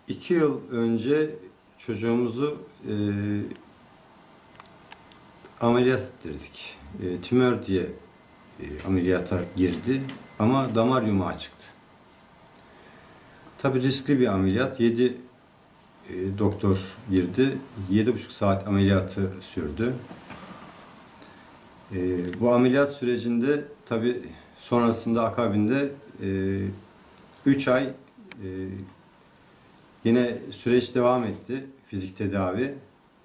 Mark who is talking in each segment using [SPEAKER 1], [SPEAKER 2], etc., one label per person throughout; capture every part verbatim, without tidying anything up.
[SPEAKER 1] İki yıl önce çocuğumuzu e, ameliyat ettirdik. E, tümör diye e, ameliyata girdi ama damar yumağı çıktı. Tabii riskli bir ameliyat. Yedi e, doktor girdi. Yedi buçuk saat ameliyatı sürdü. E, bu ameliyat sürecinde tabii sonrasında akabinde e, üç ay e, yine süreç devam etti. Fizik tedavi.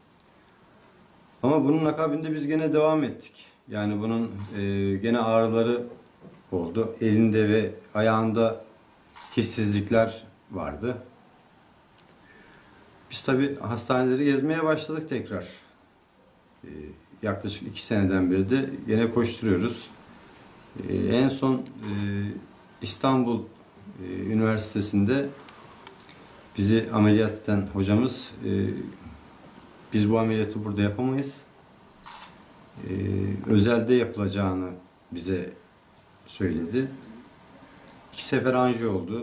[SPEAKER 1] Ama bunun akabinde biz gene devam ettik. Yani bunun e, gene ağrıları oldu. Elinde ve ayağında hissizlikler vardı. Biz tabi hastaneleri gezmeye başladık tekrar. E, yaklaşık iki seneden beri de gene koşturuyoruz. E, en son e, İstanbul e, Üniversitesi'nde bizi ameliyat eden hocamız e, biz bu ameliyatı burada yapamayız. Ee, özelde yapılacağını bize söyledi. İki sefer anjiyo oldu.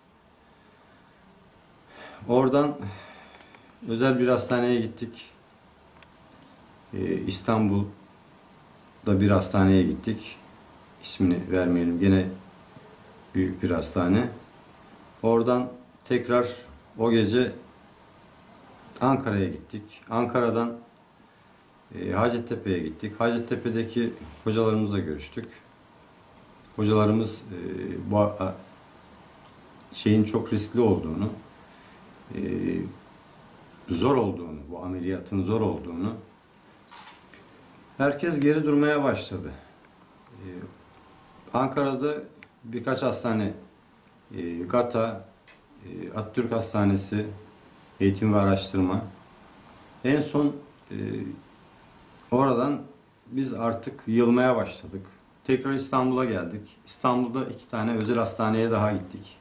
[SPEAKER 1] Oradan özel bir hastaneye gittik. Ee, İstanbul'da bir hastaneye gittik. İsmini vermeyelim. Gene büyük bir hastane. Oradan tekrar o gece Ankara'ya gittik. Ankara'dan e, Hacettepe'ye gittik. Hacettepe'deki hocalarımızla görüştük. Hocalarımız e, bu a, şeyin çok riskli olduğunu, e, zor olduğunu, bu ameliyatın zor olduğunu, herkes geri durmaya başladı. E, Ankara'da birkaç hastane, e, GATA, e, Atatürk Hastanesi, Eğitim ve Araştırma. En son e, oradan biz artık yılmaya başladık. Tekrar İstanbul'a geldik. İstanbul'da iki tane özel hastaneye daha gittik.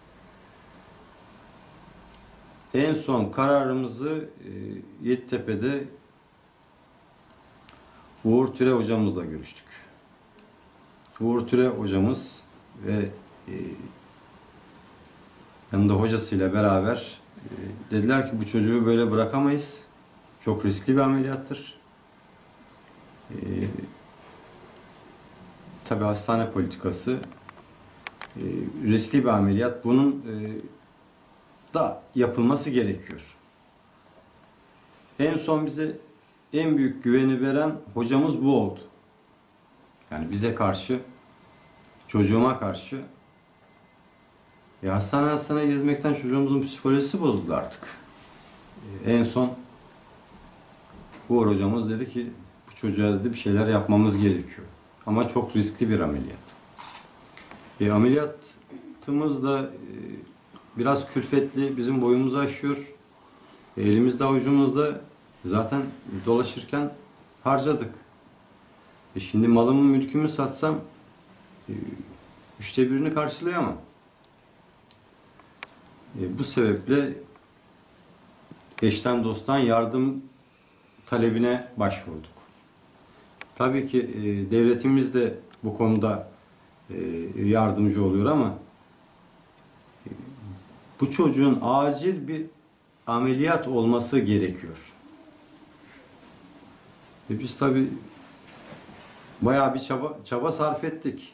[SPEAKER 1] En son kararımızı e, Yeditepe'de Uğur Türe hocamızla görüştük. Uğur Türe hocamız ve e, yanında hocasıyla beraber e, dediler ki bu çocuğu böyle bırakamayız. Çok riskli bir ameliyattır. E, tabii hastane politikası e, riskli bir ameliyat. Bunun e, da yapılması gerekiyor. En son bize en büyük güveni veren hocamız bu oldu. Yani bize karşı, çocuğuma karşı. E, hastane hastane gezmekten çocuğumuzun psikolojisi bozuldu artık. E, en son Uğur hocamız dedi ki bu çocuğa dedi bir şeyler yapmamız gerekiyor. Ama çok riskli bir ameliyat. E, ameliyatımız da e, biraz külfetli, bizim boyumuzu aşıyor. E, elimizde avucumuzda zaten dolaşırken harcadık. E, şimdi malımı mülkümü satsam e, üçte birini karşılayamam. E, bu sebeple eşten dosttan yardım talebine başvurduk. Tabii ki e, devletimiz de bu konuda e, yardımcı oluyor ama e, bu çocuğun acil bir ameliyat olması gerekiyor. E, biz tabii bayağı bir çaba, çaba sarf ettik.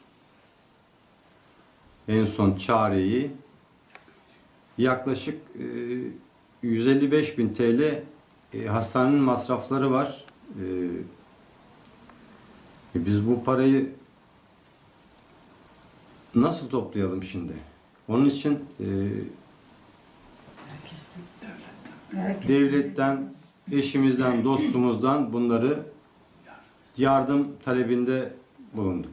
[SPEAKER 1] En son çareyi yaklaşık e, yüz elli beş bin T L e, hastanenin masrafları var. E, e, biz bu parayı nasıl toplayalım şimdi? Onun için e, devletten, eşimizden, dostumuzdan bunları yardım talebinde bulunduk.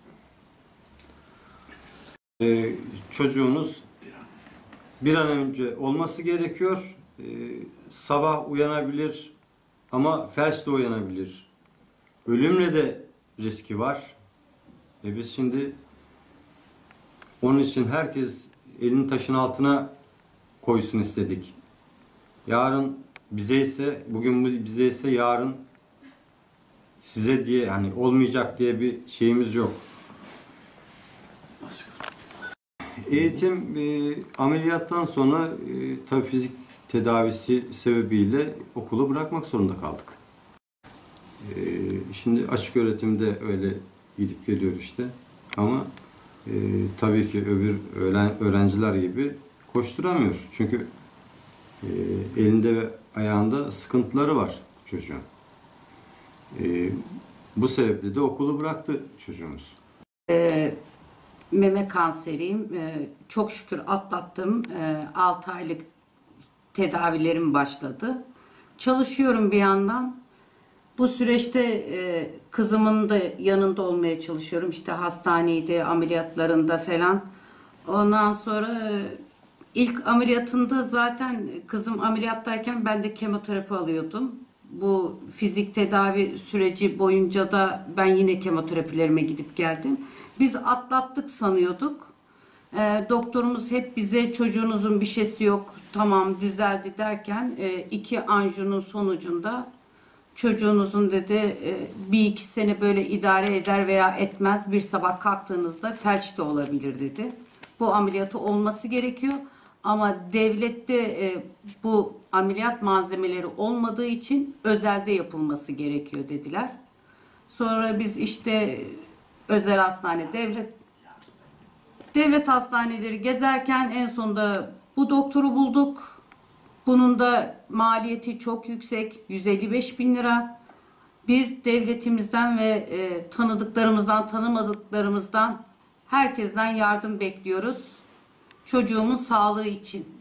[SPEAKER 1] E, çocuğunuz bir an önce olması gerekiyor. Ee, sabah uyanabilir ama felçle uyanabilir. Ölümle de riski var. E biz şimdi onun için herkes elini taşın altına koysun istedik. Yarın bize ise, bugün bize ise yarın size diye, hani olmayacak diye bir şeyimiz yok. Eğitim e, ameliyattan sonra e, tabii fizik tedavisi sebebiyle okulu bırakmak zorunda kaldık. E, şimdi açık öğretimde öyle gidip geliyor işte. Ama e, tabii ki öbür öğren, öğrenciler gibi koşturamıyor. Çünkü e, elinde ve ayağında sıkıntıları var çocuğun. E, bu sebeple de okulu bıraktı çocuğumuz.
[SPEAKER 2] Ee, meme kanseriyim. Ee, çok şükür atlattım. Ee, altı aylık tedavilerim başladı. Çalışıyorum bir yandan. Bu süreçte e, kızımın da yanında olmaya çalışıyorum. İşte hastaneydi, ameliyatlarında falan. Ondan sonra e, ilk ameliyatında zaten kızım ameliyattayken ben de kemoterapi alıyordum. Bu fizik tedavi süreci boyunca da ben yine kemoterapilerime gidip geldim. Biz atlattık sanıyorduk. E, doktorumuz hep bize çocuğunuzun bir şeysi yok, tamam düzeldi derken e, iki anjunun sonucunda çocuğunuzun dedi e, bir iki sene böyle idare eder veya etmez, bir sabah kalktığınızda felç de olabilir dedi. Bu ameliyatı olması gerekiyor ama devlette e, bu ameliyat malzemeleri olmadığı için özelde yapılması gerekiyor dediler. Sonra biz işte özel hastane, devlet devlet hastaneleri gezerken en sonunda bu doktoru bulduk. Bunun da maliyeti çok yüksek, yüz elli beş bin lira. Biz devletimizden ve e, tanıdıklarımızdan, tanımadıklarımızdan herkesten yardım bekliyoruz. Çocuğumun sağlığı için.